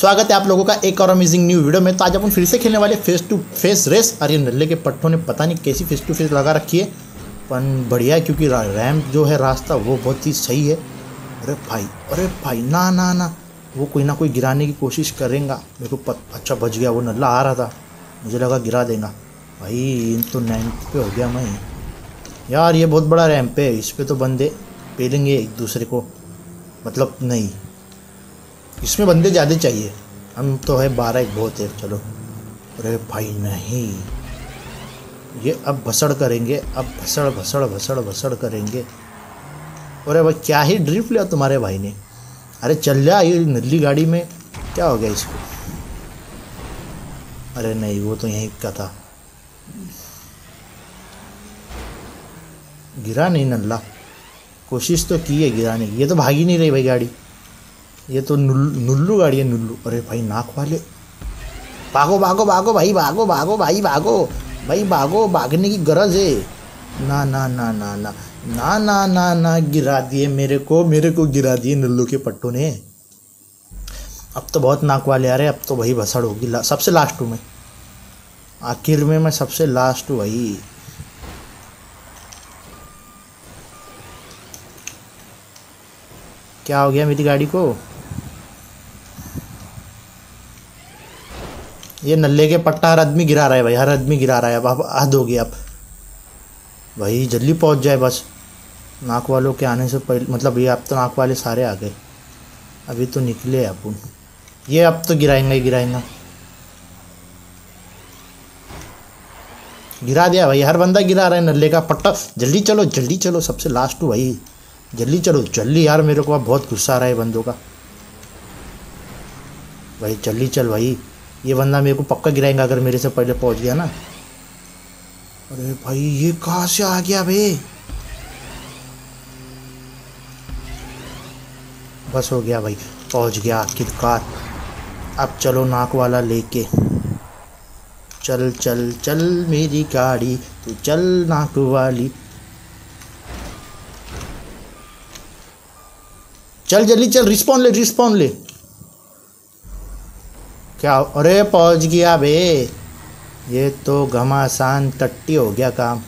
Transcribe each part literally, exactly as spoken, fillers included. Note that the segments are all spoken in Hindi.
स्वागत है आप लोगों का एक और अमेजिंग न्यू वीडियो में। तो आज अपन फिर से खेलने वाले फेस टू फेस रेस। और ये नल्ले के पट्टों ने पता नहीं कैसी फेस टू फेस लगा रखी है, पर बढ़िया है क्योंकि रैम्प जो है रास्ता वो बहुत ही सही है। अरे भाई अरे भाई ना ना ना वो कोई ना कोई गिराने की कोशिश करेगा। मेरे को पत, अच्छा बच गया, वो नल्ला आ रहा था, मुझे लगा गिरा देगा। भाई तो नाइन्थ पे हो गया मैं यार। ये बहुत बड़ा रैम्प है, इस पर तो बंदे पेलेंगे एक दूसरे को, मतलब नहीं इसमें बंदे ज़्यादा चाहिए। हम तो है बारह, एक बहुत है। चलो अरे भाई नहीं, ये अब भसड़ करेंगे, अब भसड़ भसड़ भसड़ भसड़ करेंगे। अरे भाई क्या ही ड्रिफ्ट लिया तुम्हारे भाई ने। अरे चल जा, ये नल्ली गाड़ी में क्या हो गया इसको। अरे नहीं वो तो यहीं का था, गिरा नहीं नल्ला, कोशिश तो की है गिराने की। ये तो भाग ही नहीं रही भाई गाड़ी, ये तो नुल्लू गाड़ी है, नुल्लू। अरे भाई नाक वाले, भागो भागो भागो भाई, भागो भागो भाई, भागो भाई भागो, भागने की गरज है। ना ना ना ना ना ना ना ना ना गिरा दिए मेरे को, मेरे को गिरा दिए नल्लू के पट्टों ने। अब तो बहुत नाक वाले आ रहे, अब तो भाई भसड़ होगी। ला, सबसे लास्ट हूँ मैं, आखिर में मैं सबसे लास्ट हूँ भाई। क्या हो गया मेरी गाड़ी को। ये नल्ले के पट्टा हर आदमी गिरा रहा है भाई, हर आदमी गिरा रहा है। अब अब हद हो गया। अब भाई जल्दी पहुंच जाए बस, नाक वालों के आने से पहले। मतलब ये अब तो नाक वाले सारे आ गए, अभी तो निकले अपन। ये अब तो गिराएंगा ही गिराएंगा। गिरा दिया भाई, हर बंदा गिरा रहा है नल्ले का पट्टा। जल्दी चलो जल्दी चलो, सबसे लास्ट हूँ भाई, जल्दी चलो जल्दी यार। मेरे को अब बहुत गुस्सा आ रहा है बंदों का भाई। जल्दी चल भाई, ये बंदा मेरे को पक्का गिराएगा अगर मेरे से पहले पहुंच गया ना। अरे भाई ये कहाँ से आ गया भाई। बस हो गया भाई, पहुंच गया आखिरकार। अब चलो नाक वाला लेके, चल चल चल मेरी गाड़ी, तू चल नाक वाली, चल जल्दी चल। रिस्पॉन ले रिस्पॉन ले। क्या, अरे पहुंच गया बे, ये तो घमासान टट्टी हो गया काम।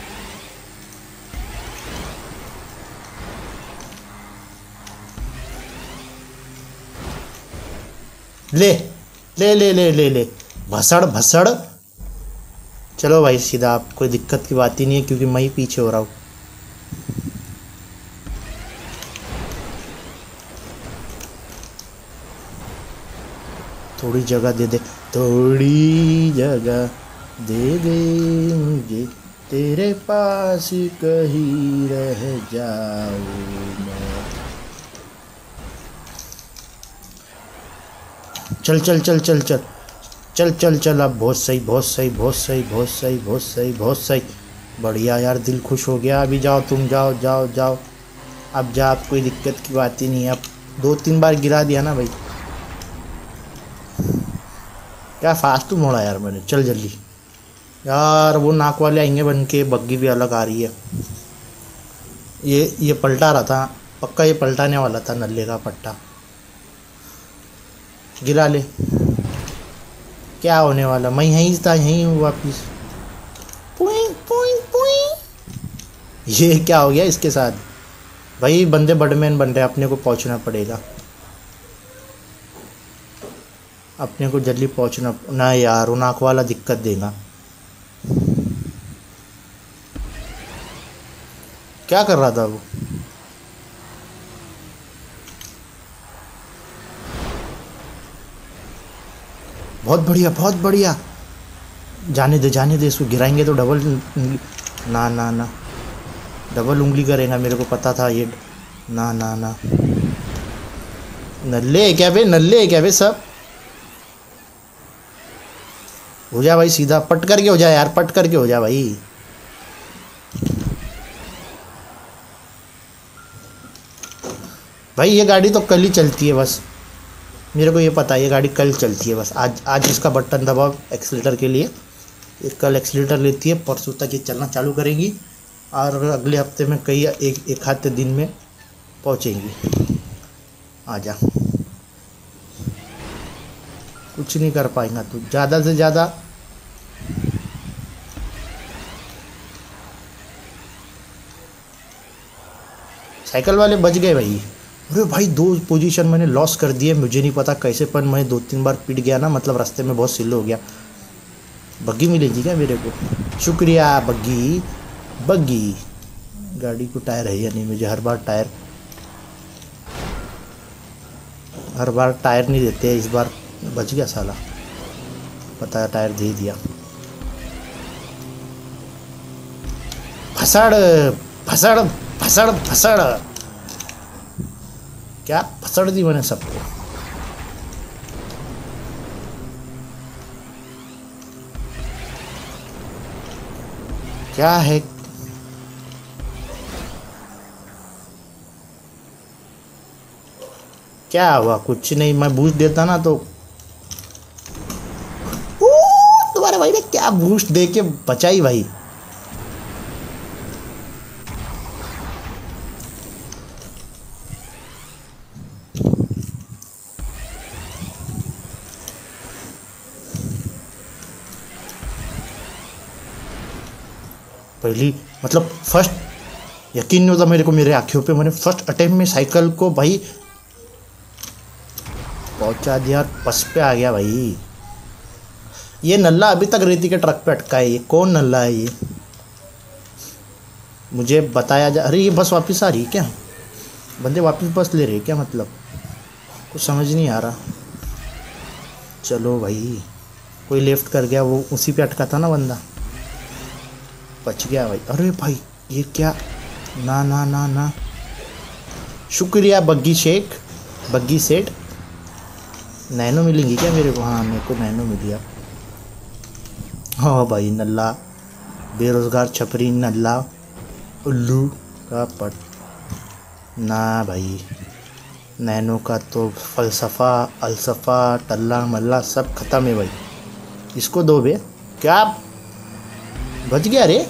ले ले ले ले ले ले भसड़ भसड़। चलो भाई सीधा, आप कोई दिक्कत की बात ही नहीं है क्योंकि मैं ही पीछे हो रहा हूँ। थोड़ी जगह दे दे, थोड़ी जगह दे दे मुझे, तेरे पास कहीं रह जाऊं मैं। चल चल चल चल चल चल चल चल। अब बहुत सही बहुत सही बहुत सही बहुत सही बहुत सही बहुत सही, बढ़िया यार, दिल खुश हो गया। अभी जाओ तुम, जाओ जाओ जाओ, अब जा, आप कोई दिक्कत की बात ही नहीं है। अब दो तीन बार गिरा दिया ना भाई। क्या फास्ट मोड़ा यार मैंने। चल जल्दी यार, वो नाक वाले आएंगे बन के। बग्गी भी अलग आ रही है। ये ये पलटा रहा था पक्का, ये पलटाने वाला था नल्ले का पट्टा। गिरा ले, क्या होने वाला, मैं यहीं था, यहीं हूँ वापिस। पुई पुई पुई। ये क्या हो गया इसके साथ भाई। बंदे बडमैन बन रहे, अपने को पहुंचना पड़ेगा, अपने को जल्दी पहुंचना ना यार। वो नाक वाला दिक्कत देगा। क्या कर रहा था वो। बहुत बढ़िया बहुत बढ़िया, जाने दे जाने दे, इसको गिराएंगे तो डबल। ना ना ना डबल उंगली करेगा, मेरे को पता था ये। ना ना ना नल्ले क्या बे, नल्ले क्या बे सब। हो जा भाई सीधा, पट करके हो जा यार, पट करके हो जा भाई। भाई ये गाड़ी तो कल ही चलती है बस, मेरे को ये पता है, ये गाड़ी कल चलती है बस। आज आज इसका बटन दबाओ एक्सीलेटर के लिए, ये कल एक्सीलेटर लेती है, परसों तक ये चलना चालू करेगी और अगले हफ्ते में कई एक एक आधे दिन में पहुंचेंगी। आ जा। कुछ नहीं कर पाएगा तू, ज़्यादा से ज़्यादा साइकिल वाले बच गए भाई। अरे भाई दो पोजीशन मैंने लॉस कर दिए, मुझे नहीं पता कैसे, पर मैं दो तीन बार पिट गया ना, मतलब रास्ते में बहुत सिल हो गया। बग्गी मिलेगी क्या मेरे को? शुक्रिया बग्गी। बग्गी गाड़ी को टायर है या नहीं? मुझे हर बार टायर हर बार टायर नहीं देते, इस बार बच गया साला, पता है टायर दे दिया। फसड़ फसड़ फसड़ फसड़, क्या फसड़ दी मैंने सबको। क्या है? क्या हुआ? कुछ नहीं, मैं बूस्ट देता ना तो तुम्हारे भाई ने क्या बूस्ट दे के बचाई भाई। पहली मतलब फर्स्ट, यकीन नहीं होता मेरे को, मेरे आँखों पे, मैंने फर्स्ट अटेम्प्ट में साइकिल को भाई पहुंचा दिया, बस पे आ गया भाई। ये नल्ला अभी तक रेती के ट्रक पे अटका है, ये कौन नल्ला है ये? मुझे बताया जा। अरे ये बस वापस आ रही है क्या? बंदे वापस बस ले रहे क्या? मतलब कुछ समझ नहीं आ रहा। चलो भाई, कोई लेफ्ट कर गया, वो उसी पे अटका था ना बंदा, बच गया भाई। अरे भाई ये क्या? ना ना ना ना, शुक्रिया बग्गी शेख, बग्गी सेठ। नैनो मिलेंगी क्या मेरे को? हाँ मेरे को नैनो मिल गया। हाँ भाई नल्ला, बेरोज़गार छपरी नल्ला उल्लू का पट ना भाई। नैनो का तो फ़लसफ़ा अलसफ़ा टल्ला मल्ला सब ख़त्म है भाई। इसको दो बे। क्या बच गया रे?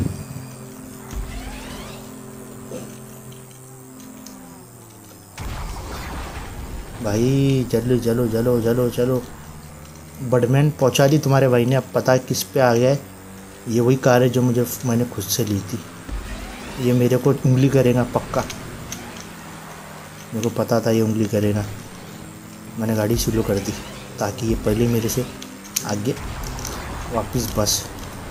भाई चलो चलो चलो चलो चलो, बडमैन पहुंचा दी तुम्हारे भाई ने। अब पता है किस पे आ गया है। ये वही कार है जो मुझे मैंने खुद से ली थी। ये मेरे को उंगली करेगा पक्का, मेरे को पता था ये उंगली करेगा। मैंने गाड़ी स्लो कर दी ताकि ये पहले मेरे से आगे वापस बस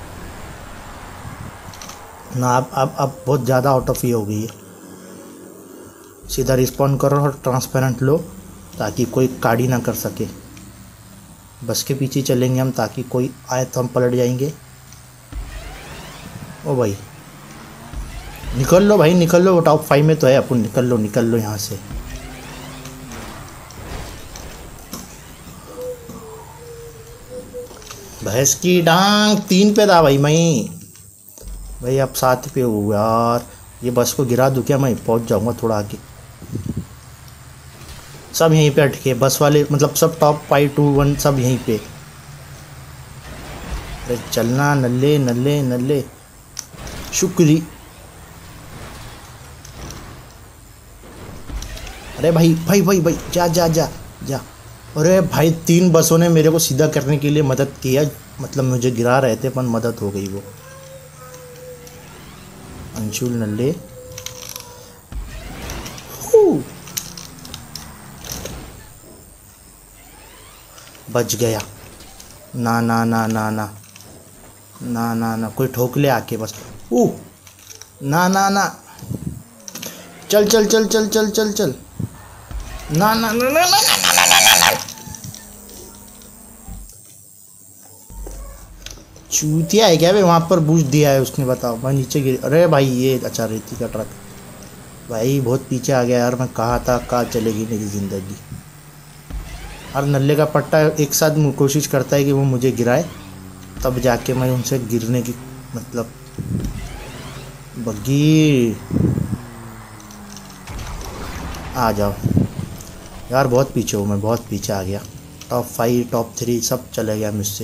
ना। अब अब अब बहुत ज़्यादा आउट ऑफ ये हो गई है। सीधा रिस्पॉन्ड करो और ट्रांसपेरेंट लो ताकि कोई गाड़ी ना कर सके। बस के पीछे चलेंगे हम ताकि कोई आए तो हम पलट जाएंगे। ओ भाई निकल लो भाई, निकल लो, टॉप फाइव में तो है अपन। निकल लो निकल लो यहाँ से। भैंस की डांग तीन पे था भाई मैं भाई, अब सात पे हो यार। ये बस को गिरा दूँ क्या? मैं पहुँच जाऊँगा थोड़ा आगे। सब यहीं पे अटके बस वाले, मतलब सब टॉप फाइव टू वन सब यहीं पे। अरे चलना नल्ले नल्ले नल्ले, शुक्री। अरे भाई भाई भाई भाई जा जा जा जा। अरे भाई तीन बसों ने मेरे को सीधा करने के लिए मदद किया, मतलब मुझे गिरा रहे थे पर मदद हो गई वो। अंशुल नल्ले बच गया। ना ना ना ना ना ना ना ना, कोई ठोक ले आके बस। ओ ना ना ना, चल चल चल चल चल चल चल। ना ना ना ना ना ना ना ना, चूतिया है क्या भाई? वहाँ पर बूझ दिया है उसने, बताओ। मैं नीचे गिर। अरे भाई ये अच्छा रेती का ट्रक भाई बहुत पीछे आ गया यार। मैं कहा था कहाँ चलेगी मेरी ज़िंदगी। हर नल्ले का पट्टा एक साथ कोशिश करता है कि वो मुझे गिराए, तब जाके मैं उनसे गिरने की, मतलब बग्गी आ जाओ यार। बहुत पीछे हूँ मैं, बहुत पीछे आ गया। टॉप फाइव टॉप थ्री सब चले गया मुझसे।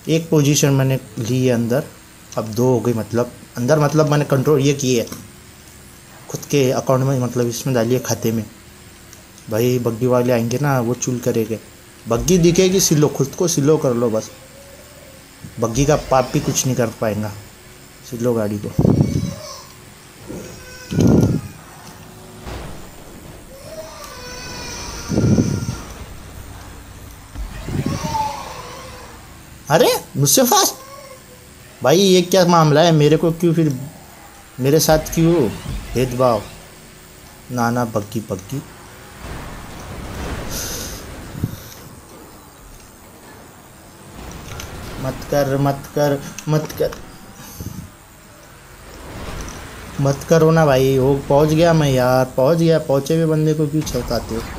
एक पोजीशन मैंने ली है अंदर, अब दो हो गई। मतलब अंदर मतलब मैंने कंट्रोल ये किए है खुद के अकाउंट में, मतलब इसमें डालिए खाते में। भाई बग्गी वाले आएंगे ना, वो चूल करेंगे। बग्गी दिखेगी सिलो, खुद को सिलो कर लो बस। बग्गी का पाप भी कुछ नहीं कर पाएगा, सिलो गाड़ी को। अरे मुझसे फास्ट भाई, ये क्या मामला है? मेरे को क्यों फिर, मेरे साथ क्यों भेदभाव? ना ना बग्गी बग्गी, मत कर मत कर मत कर मत करो ना भाई। वो पहुंच गया मैं यार, पहुंच गया। पहुंचे हुए बंदे को क्यों छलकाते हो?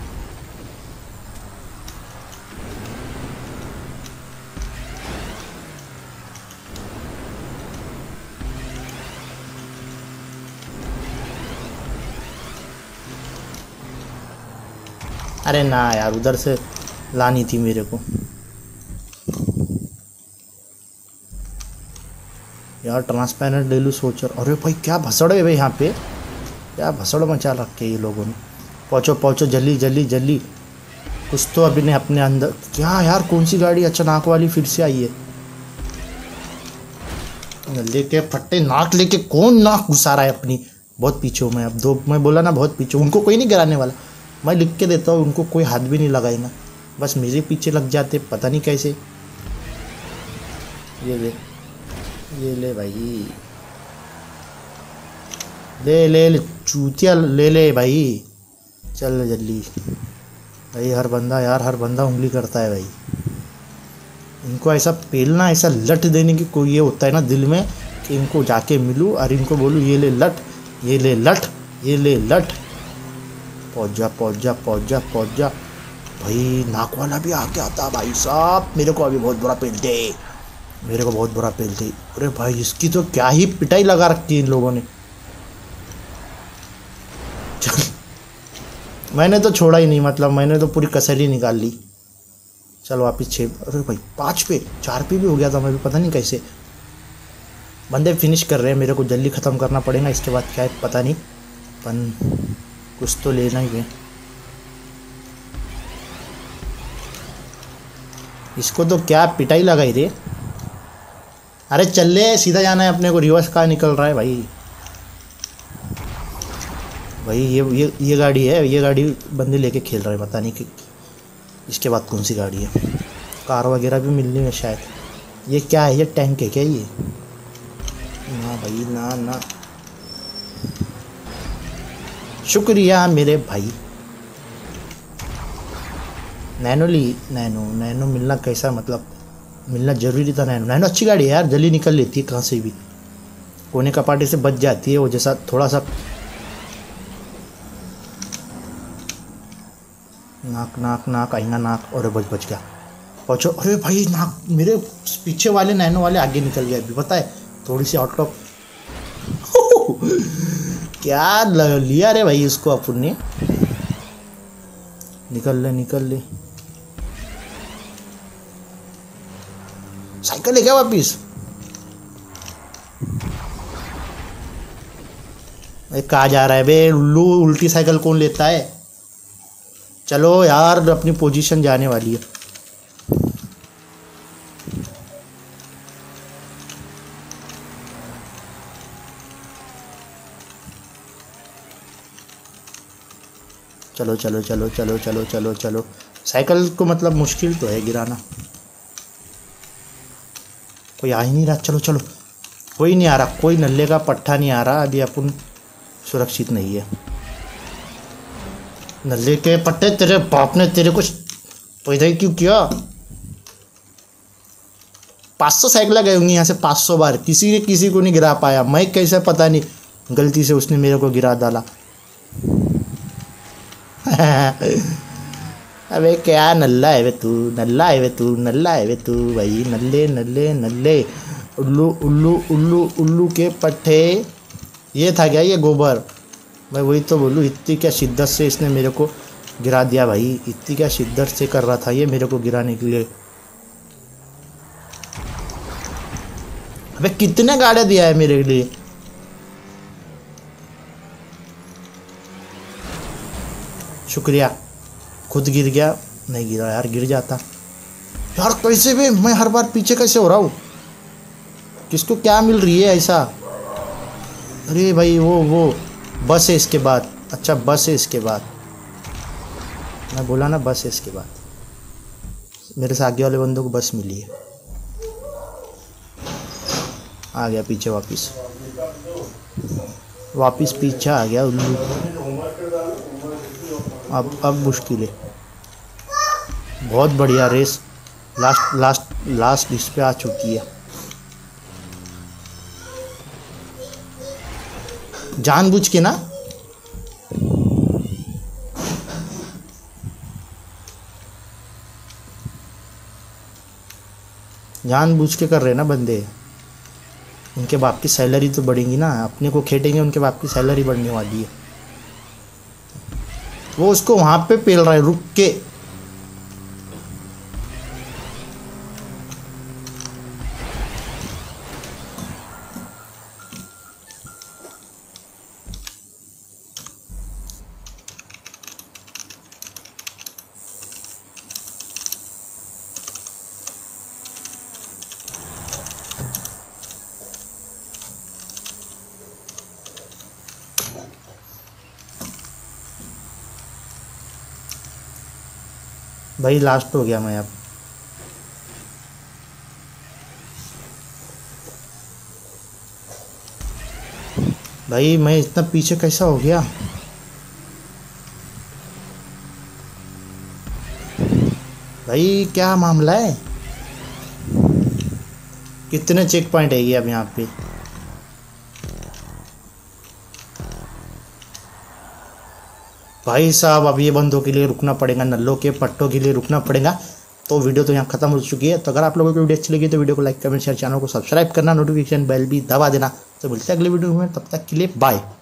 अरे ना यार, उधर से लानी थी मेरे को यार। ट्रांसपेरेंट ले लूँ सोचर। अरे भाई क्या भसड़ है भाई यहाँ पे, क्या भसड़ मचा रखे ये लोगों ने। पहुँचो पहुँचो जल्दी जल्दी जल्दी, कुछ तो अभी ने अपने अंदर। क्या यार, कौन सी गाड़ी? अच्छा नाक वाली फिर से आई है। लेके फट्टे नाक लेके कौन नाक घुसा रहा है अपनी? बहुत पीछे हूँ मैं अब। दो मैं बोला ना बहुत पीछे। उनको कोई नहीं गिराने वाला, मैं लिख के देता हूँ। उनको कोई हाथ भी नहीं लगाएगा, बस मेरे पीछे लग जाते, पता नहीं कैसे। ये ले ये ले भाई, ले ले ले चूतिया, ले ले भाई, चल जल्दी भाई। हर बंदा यार, हर बंदा उंगली करता है भाई। इनको ऐसा पेलना, ऐसा लट देने की कोई ये होता है ना दिल में कि इनको जाके मिलूँ और इनको बोलूँ ये ले लट, ये ले लट, ये ले लट। पहुँच जा पहुँच जा पहुँच जा पहुँच जा भाई। नाक वाला भी आके आता भाई साहब। मेरे को अभी बहुत बुरा पेलते, मेरे को बहुत बुरा पेलते। अरे भाई इसकी तो क्या ही पिटाई लगा रखी है इन लोगों ने। चल मैंने तो छोड़ा ही नहीं, मतलब मैंने तो पूरी कसर ही निकाल ली। चल वापिस छः। अरे भाई पाँच पे, चार पे भी हो गया था मैं भी, पता नहीं कैसे। बंदे फिनिश कर रहे हैं, मेरे को जल्दी ख़त्म करना पड़ेगा। इसके बाद क्या है पता नहीं, पन कुछ तो लेना ही है। इसको तो क्या पिटाई लगाई रे। अरे चल ले, सीधा जाना है अपने को। रिवर्स कहाँ निकल रहा है भाई? भाई ये ये ये गाड़ी है, ये गाड़ी बंदे लेके खेल रहे हैं, पता नहीं कि इसके बाद कौन सी गाड़ी है। कार वगैरह भी मिलनी है शायद। ये क्या है? ये टैंक है क्या ये? ना भाई ना ना, शुक्रिया मेरे भाई। नैनो ली, नैनो नैनो मिलना कैसा, मतलब मिलना ज़रूरी था। नैनो नैनो अच्छी गाड़ी है यार, जल्दी निकल लेती है कहाँ से भी, कोने कपाटे से बच जाती है वो। जैसा थोड़ा सा नाक नाक नाक आएगा नाक, और बच बच गया। पहुँचो। अरे भाई नाक, मेरे पीछे वाले नैनो वाले आगे निकल गए अभी, पता है? थोड़ी सी आउट ऑफ क्या लिया रे भाई इसको अपन ने। निकल ले निकल ले। साइकिल ले गया वापिस। कहाँ जा रहा है बे उल्लू? उल्टी साइकिल कौन लेता है? चलो यार, अपनी पोजीशन जाने वाली है। चलो चलो चलो चलो चलो चलो चलो। साइकिल को मतलब मुश्किल तो है गिराना। कोई आ ही नहीं रहा। चलो चलो, कोई नहीं आ रहा, कोई नल्ले का पट्टा नहीं आ रहा। अभी अपन सुरक्षित नहीं है। नल्ले के पट्टे, तेरे बाप ने तेरे को पैदा ही क्यों किया? पाँच सौ साइकिलें गई होंगी यहाँ से, पाँच सौ बार। किसी ने किसी को नहीं गिरा पाया। मैं कैसे पता नहीं, गलती से उसने मेरे को गिरा डाला। अबे क्या नल्ला है वे तू, नल्ला है वे तू, नल्ला है वे तू भाई। नल्ले नल्ले नल्ले, उल्लू उल्लू उल्लू उल्लू के पट्टे। ये था क्या? ये गोबर। मैं वही तो बोलूँ, इतनी क्या शिद्दत से इसने मेरे को गिरा दिया भाई। इतनी क्या शिद्दत से कर रहा था ये मेरे को गिराने के लिए। अबे कितने गाड़ियाँ दिया है मेरे लिए। शुक्रिया। खुद गिर गया, नहीं गिरा यार, गिर जाता यार। कैसे भी मैं हर बार पीछे कैसे हो रहा हूँ, किसको क्या मिल रही है ऐसा। अरे भाई वो वो बस है इसके बाद। अच्छा बस है इसके बाद, मैं बोला ना बस है इसके बाद। मेरे से आगे वाले बंदों को बस मिली है। आ गया पीछे वापस, वापस पीछे आ गया उल्लू। अब अब मुश्किल है। बहुत बढ़िया रेस, लास्ट लास्ट लास्ट इस पे आ चुकी है। जानबूझ के ना, जानबूझ के कर रहे ना बंदे। उनके बाप की सैलरी तो बढ़ेगी ना, अपने को खेटेंगे, उनके बाप की सैलरी बढ़ने वाली है। वो उसको वहां पे पेल रहा है रुक के। भाई लास्ट हो गया मैं अब। भाई मैं इतना पीछे कैसा हो गया। भाई क्या मामला है। कितने चेक पॉइंट है ये अब यहाँ पे। भाई साहब अब ये बंदों के लिए रुकना पड़ेगा, नल्लों के पट्टों के लिए रुकना पड़ेगा। तो वीडियो तो यहाँ खत्म हो चुकी है। तो अगर आप लोगों को वीडियो अच्छी लगी तो वीडियो को लाइक कमेंट शेयर, चैनल को सब्सक्राइब करना, नोटिफिकेशन बेल भी दबा देना। तो मिलते हैं अगले वीडियो में, तब तक के लिए बाय।